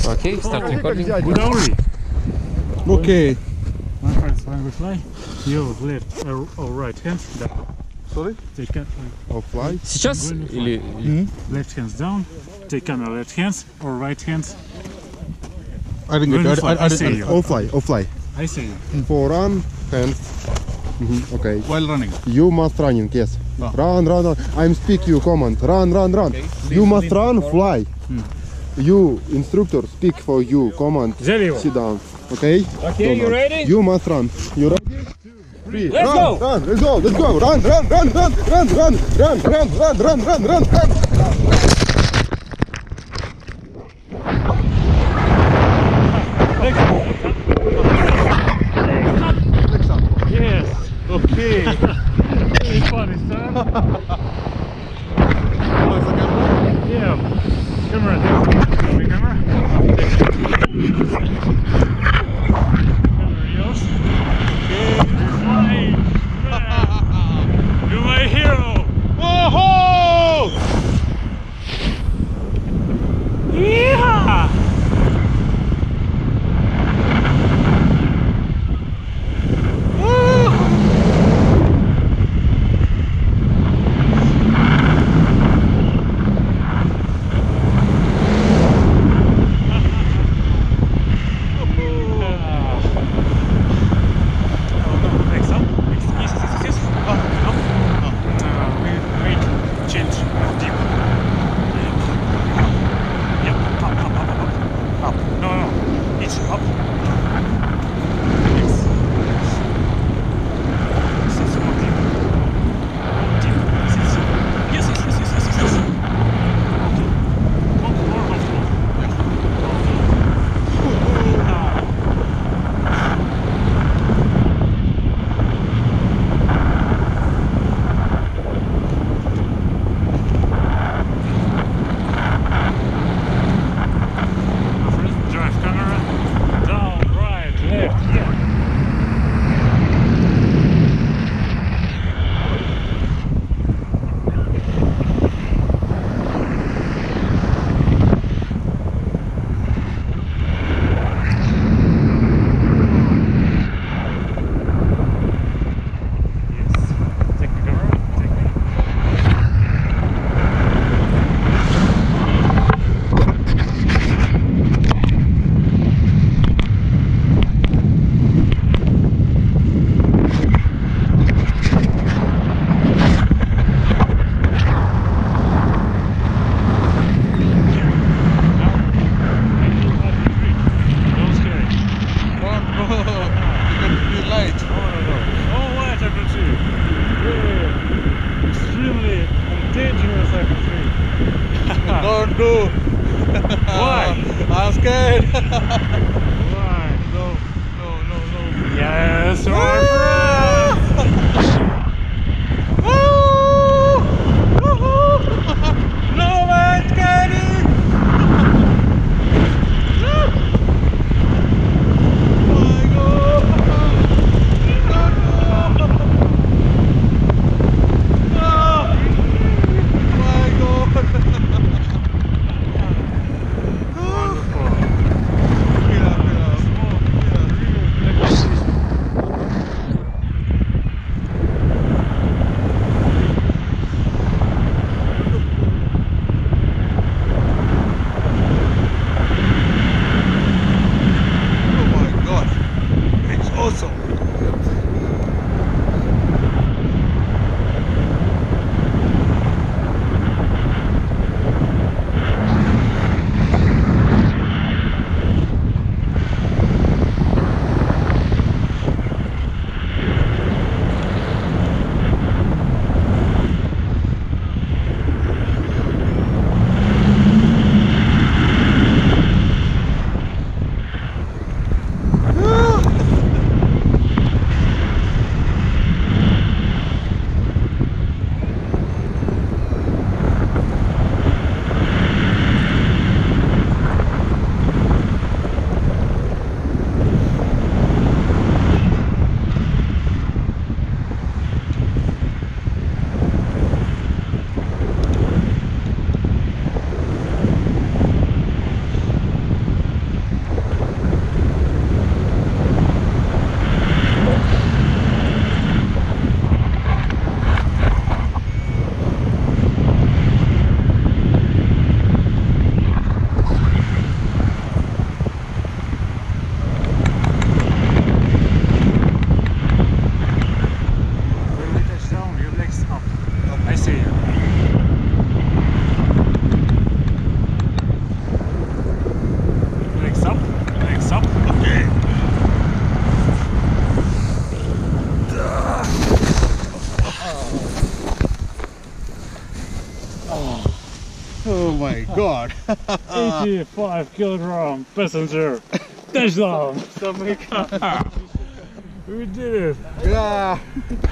Okay, start recording. Good only. Okay. My friends, when we fly, you left or right hands down. Sorry? Take Oh, fly? Сейчас или... left hands down. Take camera left hands or right hands. I didn't When get you it. fly, I see you. All fly, all fly. I see you. For run, hands. Okay. While running. You must running, yes. Ah. Run, run, run. I'm speak you command. Run, run, run. You must run, fly. You, instructor, speak for you command. Zelivo. Sit down. Okay? Okay, you ready? You must run. You ready? Three. Let's Run, go. Run, let's go, let's go. Run, run, run, run, run, run, run, run, run, run, run, run, run. Yes. Okay. Very funny, son. Yeah. Camera. Camera. Camera yours. Okay. We're flying. Yeah. You're my hero. Whoa! Yeah. Don't do. Why? I'm scared. Why? No, no, no, no. Yes, my friend! No man, scared. my god. 85 kilogram passenger. Touchdown. We did it. Yeah.